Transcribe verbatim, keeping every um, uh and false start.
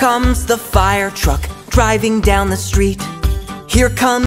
comes the fire truck driving down the street. Here comes